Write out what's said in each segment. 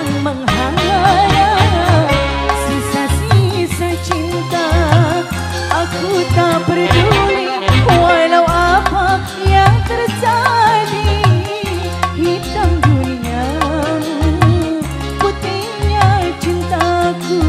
datang menghadap sisa-sisa cinta. Aku tak peduli walau apa yang terjadi. Hitam duniamu, putihnya cintaku.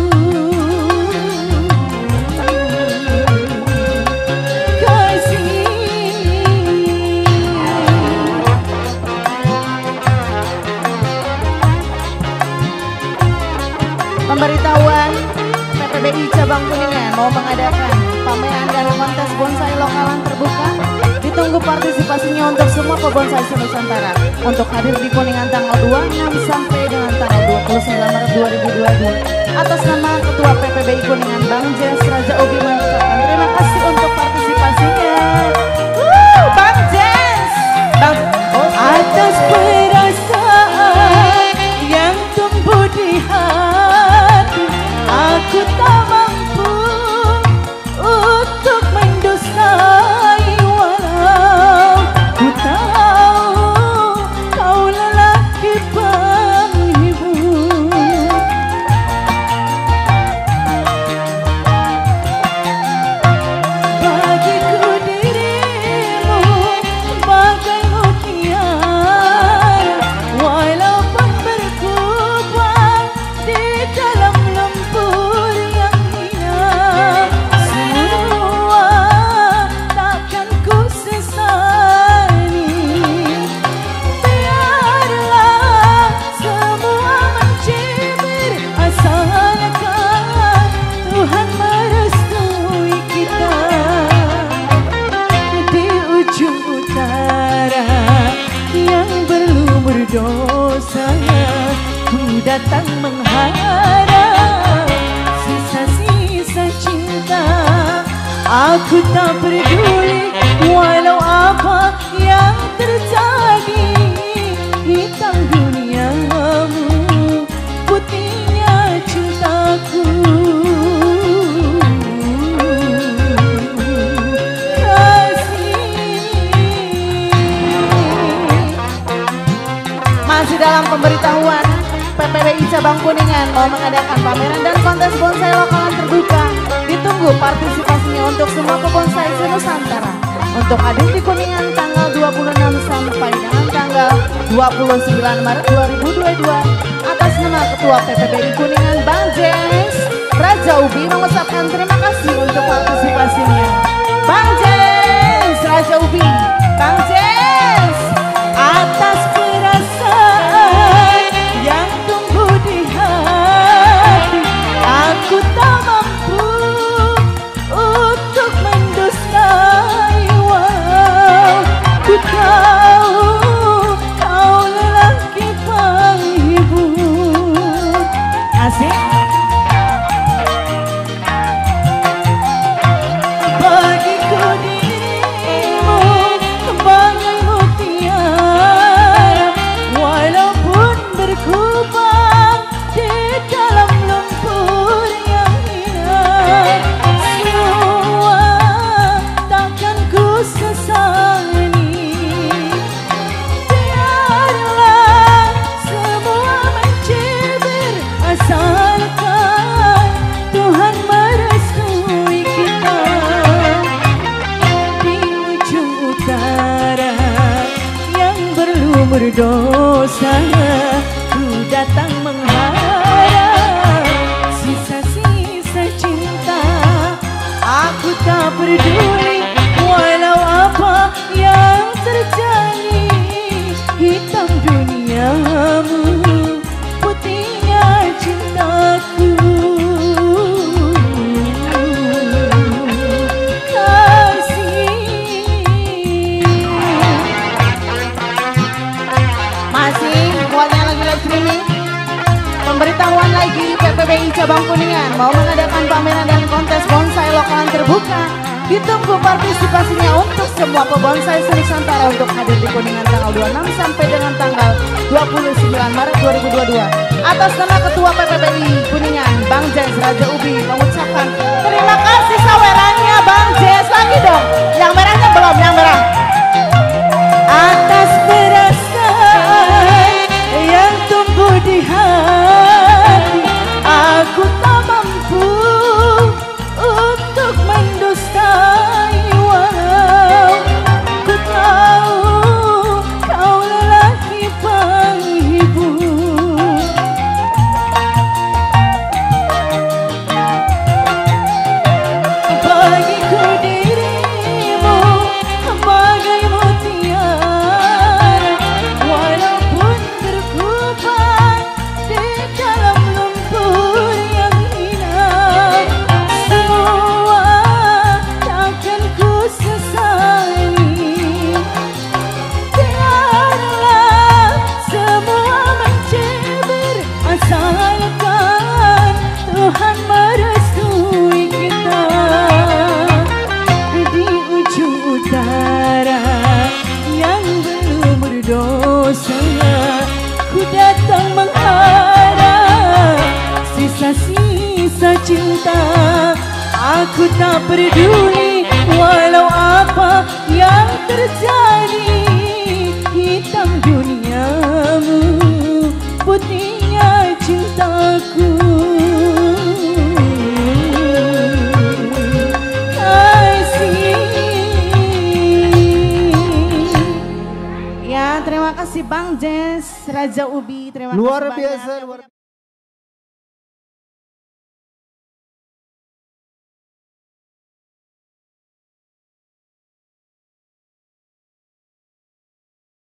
Pemberitahuan PPBI Cabang Kuningan mau mengadakan pameran dan kontes bonsai lokalan terbuka. Ditunggu partisipasinya untuk semua pebonsai se-Nusantara untuk hadir di Kuningan tanggal 26 sampai dengan tanggal 29 Maret 2022. Atas nama Ketua PPBI Kuningan Bang Jess Raja Ubi mengucapkan terima kasih untuk partisipasinya. Bang Jess, atas perasaan yang tumbuh di hati, aku tak mampu untuk mendustai walau ku tahu kau lelaki penghibur. Bagiku dirimu bagai mutiara, walaupun berkubang di dalam lumpur yang hina. Semua takkan ku sesali. Biarlah semua mencibir, asalkan Tuhan merestui kita. Di ujung utara yang berlumur dosa, ku datang menghadap sisa-sisa cinta. Aku tak peduli walau apa yang terjadi. Hitam duniamu, putihnya cintaku. Masih dalam pemberitahuan, PPBI Cabang Kuningan mau mengadakan pameran dan kontes bonsai lokalan terbuka. Ditunggu partisipasinya untuk semua pebonsai se-Nusantara untuk hadir di Kuningan tanggal 26 sampai dengan tanggal 29 Maret 2022. Atas nama Ketua PPBI Kuningan Bang Jess Raja Ubi mengucapkan terima kasih untuk partisipasinya. Bang Jess Raja Ubi, Bang Jess, atas perasaan yang tumbuh di hati, aku tak mampu untuk mendustai walau ku tahu kau lelaki penghibur. Asik. Bagiku dirimu bagai mutiara, walaupun berkubang di dalam lumpur yang hina. Semua takkan ku sesali. Biarlah semua mencibir, asalkan Tuhan merestui kita. Di ujung utara yang berlumur dosa, ku datang menghadap sisa-sisa cinta. Aku tak peduli walau apa yang terjadi. Hitam duniamu, putihnya cintaku. Masih buat yang lagi live streaming, pemberitahuan lagi PPBI Cabang Kuningan mau mengadakan pameran dan kontes bonsai lokalan terbuka. Ditunggu partisipasinya untuk semua pebonsai se-Nusantara untuk hadir di Kuningan tanggal 26 sampai dengan tanggal 29 Maret 2022. Atas nama Ketua PPBI Kuningan Bang Jess Raja Ubi mengucapkan terima kasih sawerannya Bang Jess. Lagi dong, yang merahnya belum, yang merah. Atas perasaan yang tumbuh di hati, doakan Tuhan merestui kita. Di ujung utara yang belum berdosa, ku datang mengharap sisa-sisa cinta. Aku tak peduli walau apa yang terjadi, hitam duniamu, putihnya cintaku. Ya, terima kasih Bang Jess, Raja Ubi, terima kasih luar banyak. Biasa.